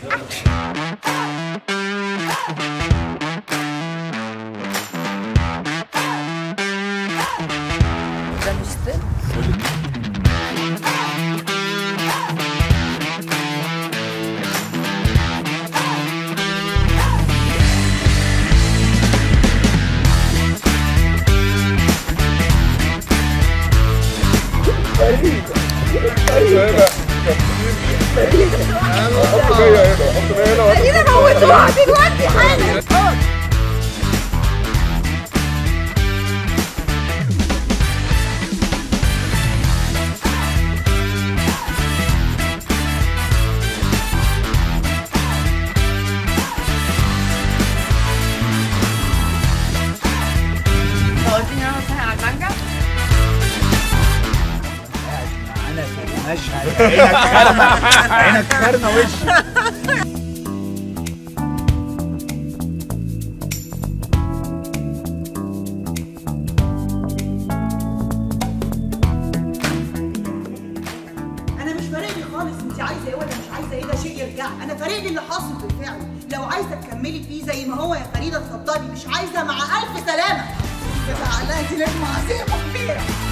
ده مش ست. خلينا نموتوها دلوقتي حالا. قلتني انا صحيح على المانجا. انا في المشهد عينك خرمه، عينك خرمه وشي. انا مش فارق لي خالص انت عايزه ايه ولا مش عايزه ايه، ده شيء يرجع. انا فارق لي اللي حاصل بالفعل. لو عايزه تكملي فيه زي ما هو يا فريده اتفضلي، مش عايزه مع الف سلامه. بتعقلها دي لازمه عظيمه كبيره.